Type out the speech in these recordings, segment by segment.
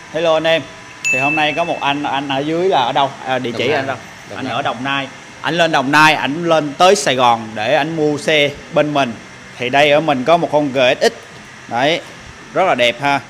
Hello anh em. Thì hôm nay có một anh ở dưới là ở đâu? Địa chỉ anh đâu? Anh ở Đồng Nai. Anh lên Đồng Nai, anh lên tới Sài Gòn để anh mua xe bên mình. Thì đây ở mình có một con GSX. Đấy, rất là đẹp ha.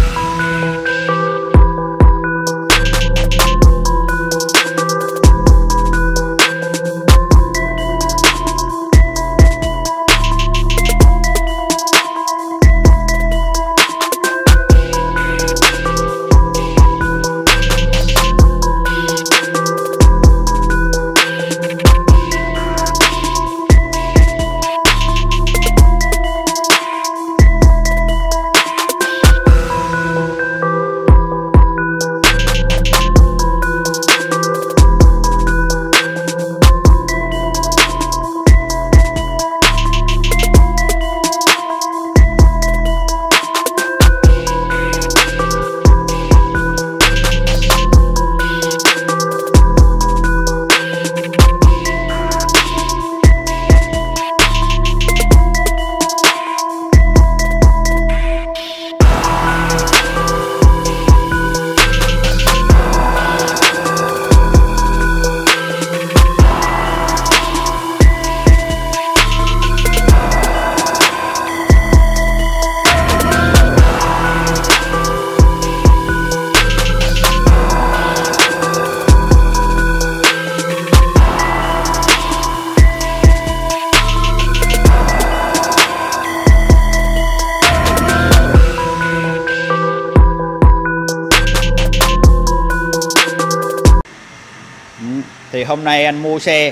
Thì hôm nay anh mua xe,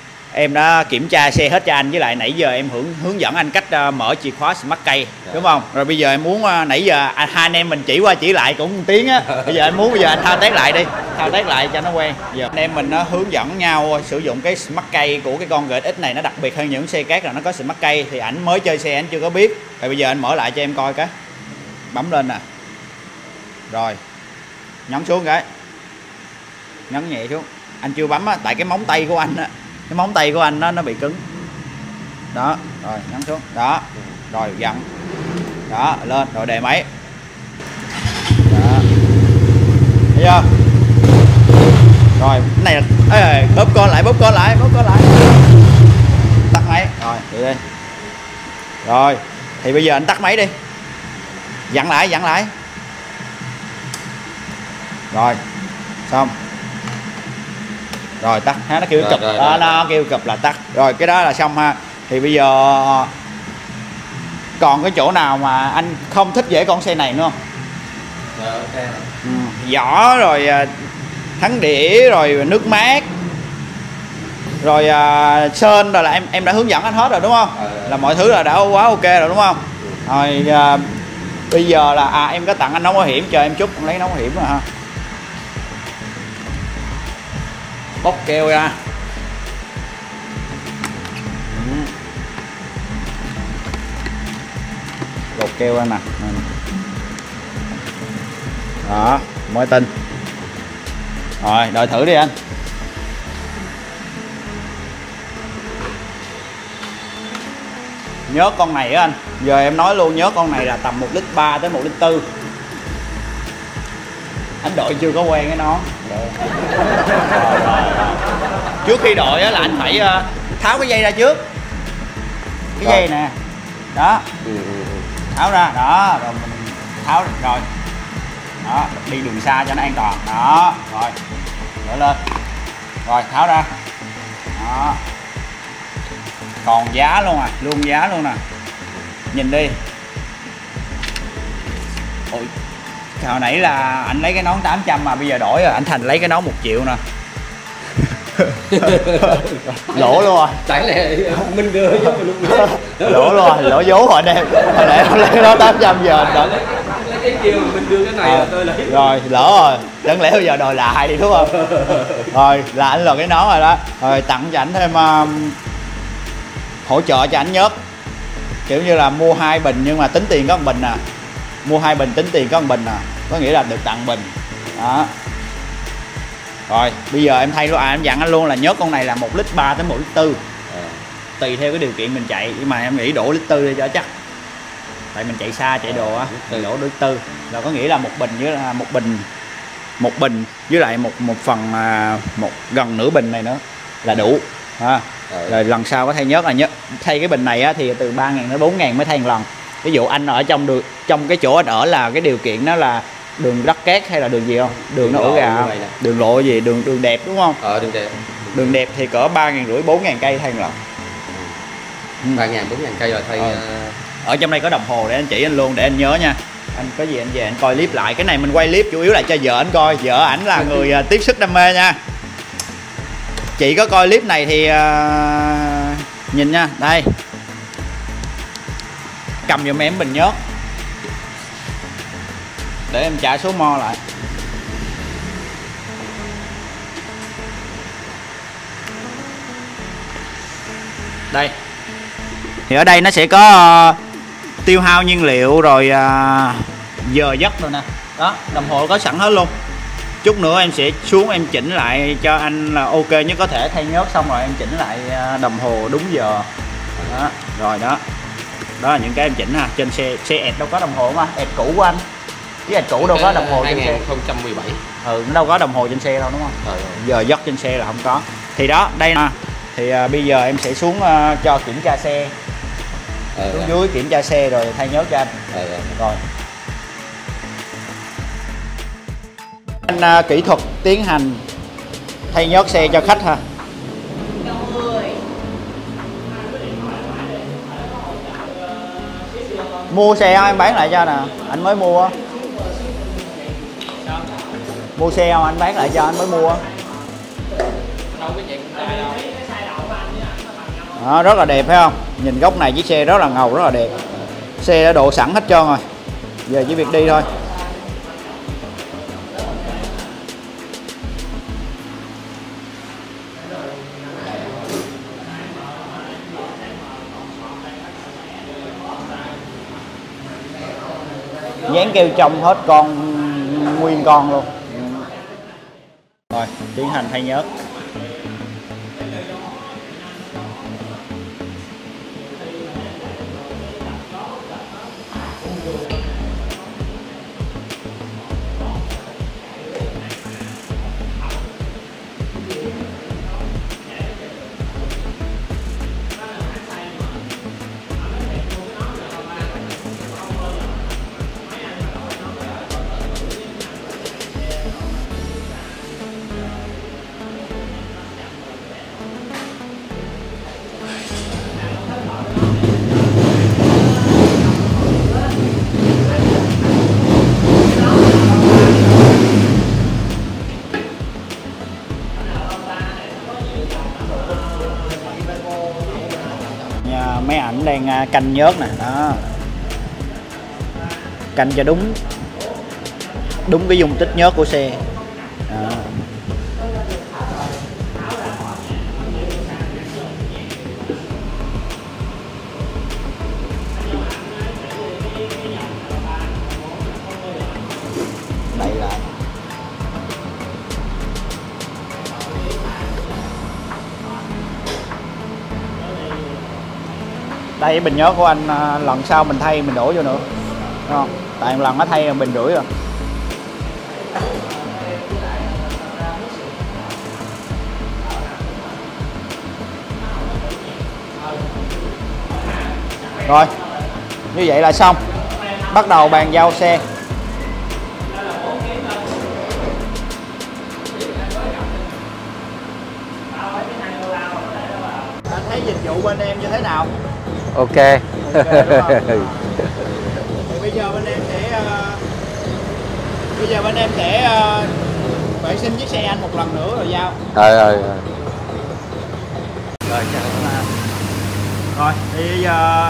em đã kiểm tra xe hết cho anh, với lại nãy giờ em hướng dẫn anh cách mở chìa khóa Smart Key, đúng không? Rồi bây giờ em muốn nãy giờ hai anh em mình chỉ qua chỉ lại cũng một tiếng á. Bây giờ anh muốn giờ anh thao tác lại đi, thao tác lại cho nó quen. Giờ anh em mình nó hướng dẫn nhau sử dụng cái Smart Key của cái con GSX này, nó đặc biệt hơn những xe khác là nó có Smart Key. Thì ảnh mới chơi xe anh chưa có biết. Rồi bây giờ anh mở lại cho em coi cái. Bấm lên nè. Rồi. Nhấn xuống cái. Nhấn nhẹ xuống. Anh chưa bấm á, tại cái móng tay của anh á, cái móng tay của anh nó bị cứng. Đó, rồi nhấn xuống. Đó. Rồi dặn. Đó, lên rồi đề máy. Đó. Thấy chưa? Rồi, cái này là bóp con lại, bóp con lại, bóp con lại. Tắt máy. Rồi, đi đi. Rồi, thì bây giờ anh tắt máy đi. Dặn lại, dặn lại. Rồi. Xong. Rồi tắt ha, nó kêu cụp đó, nó kêu cụp là tắt. Rồi cái đó là xong ha. Thì bây giờ còn cái chỗ nào mà anh không thích về con xe này nữa không? Okay. Vỏ rồi thắng đĩa rồi nước mát rồi sơn rồi là em đã hướng dẫn anh hết rồi đúng không? Là mọi thứ là đã quá ok rồi đúng không? Rồi bây giờ là em có tặng anh nón bảo hiểm, chờ em chút em lấy nón bảo hiểm rồi ha. Bóc keo ra. Gột keo ra nè. Đó, mới tin. Rồi, đợi thử đi anh. Nhớ con này á anh. Giờ em nói luôn, nhớ con này là tầm 1,3 lít tới 1,4 lít. Anh đội chưa có quen cái nón. Rồi. Trước khi đội là anh phải tháo cái dây ra trước. Cái dây nè. Đó. Tháo ra. Đó. Rồi mình tháo rồi. Đó. Đi đường xa cho nó an toàn. Đó. Rồi. Đổ lên. Rồi tháo ra. Đó. Còn giá luôn à. Luôn giá luôn nè. Nhìn đi. Ôi. Hồi nãy là anh lấy cái nón 800 mà bây giờ đổi rồi anh thành lấy cái nón 1 triệu nè. Lỗ luôn rồi. Tại lẽ mình đưa chứ mình lúc lỗ luôn rồi, lỗ vốn rồi anh em. Hồi nãy anh lấy cái nón 800 giờ anh lấy cái kia mình đưa cái này tôi lấy. Rồi lỗ rồi, chẳng lẽ bây giờ đòi lại đi đúng không? Rồi là anh lột cái nón rồi đó. Rồi tặng cho anh thêm hỗ trợ cho anh nhớt. Kiểu như là mua 2 bình nhưng mà tính tiền có 1 bình nè. Mua 2 bình tính tiền có 1 bình nè. Có nghĩa là được tặng bình. Đó. Rồi bây giờ em thay luôn, em dặn anh luôn là nhớ con này là 1,3 tới 1,4 lít. Tùy theo cái điều kiện mình chạy, nhưng mà em nghĩ đổ 1,4 lít đi cho chắc. tại mình chạy xa chạy đồ á, đổ nước tư là có nghĩa là một bình với lại một phần gần nửa bình này nữa là đủ ha. Rồi lần sau có thay nhớt là thay cái bình này á, thì từ 3.000 đến 4.000 mới thay một lần. Ví dụ anh ở trong cái chỗ anh ở là cái điều kiện đó là đường đất cát hay là đường gì không? Đường nó ổ gà, đường lộ gì, đường đẹp đúng không? Đường đẹp thì cỡ 3.500 4.000 cây thay một lần. 3.000 4.000 cây rồi thay. Ở trong đây có đồng hồ để anh chỉ anh luôn để anh nhớ nha. Anh có gì anh về anh coi clip lại. Cái này mình quay clip chủ yếu là cho vợ anh coi. Vợ ảnh là người tiếp sức đam mê nha. Chị có coi clip này thì nhìn nha. Đây, cầm giùm em bình nhớt để em trả số mo lại. Đây thì ở đây nó sẽ có tiêu hao nhiên liệu rồi giờ giấc rồi nè. Đó, đồng hồ có sẵn hết luôn. Chút nữa em sẽ xuống em chỉnh lại cho anh là ok nhất có thể, thay nhớt xong rồi em chỉnh lại đồng hồ đúng giờ. Đó, rồi đó. Đó là những cái em chỉnh ha. Trên xe ẹt đâu có đồng hồ mà, ẹt cũ của anh. Chứ ẹt cũ đâu có đồng hồ trên xe. 2017. Nó đâu có đồng hồ trên xe đâu đúng không? Giờ giấc trên xe là không có. Thì đó, đây nè. Thì bây giờ em sẽ xuống cho kiểm tra xe. Xuống dưới kiểm tra xe rồi thay nhớt cho anh. Rồi. Anh kỹ thuật tiến hành thay nhớt xe cho khách ha. Mua xe không em bán lại cho nè, anh mới mua. Mua xe không anh bán lại cho, anh mới mua. Đó, rất là đẹp phải không? Nhìn góc này chiếc xe rất là ngầu, rất là đẹp. Xe đã độ sẵn hết trơn rồi. Giờ chỉ việc đi thôi. Dán keo trong hết nguyên con luôn. Rồi, tiến hành thay nhớt. Mấy ảnh đang canh nhớt nè, đó, canh cho đúng cái dung tích nhớt của xe. Đó. Đậy lại. Đây bình nhớt của anh, lần sau mình thay mình đổ vô nữa, đúng không? Tại lần nó thay bình rưỡi rồi. Rồi, như vậy là xong. Bắt đầu bàn giao xe. Anh thấy dịch vụ bên em như thế nào? Ok. Đúng không? Thì bây giờ bên em sẽ vệ sinh chiếc xe anh một lần nữa rồi giao. Rồi. Rồi chào các bạn. Rồi thì bây giờ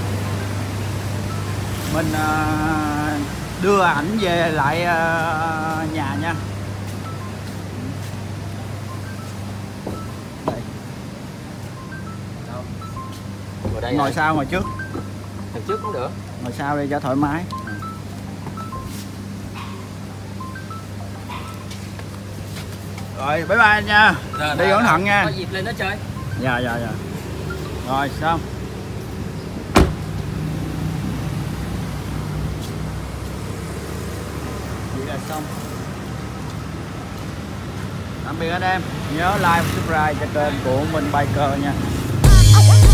mình đưa ảnh về lại nhà nha. Đây. Ngồi sau ngồi trước? Ngồi trước cũng được. Ngồi sau đi cho thoải mái. Rồi bye bye anh nha. Đi cẩn thận nha. Có dịp lên đó chơi. Dạ. Rồi xong. xong. Tạm biệt anh em, nhớ like và subscribe cho kênh của Minh Biker nha.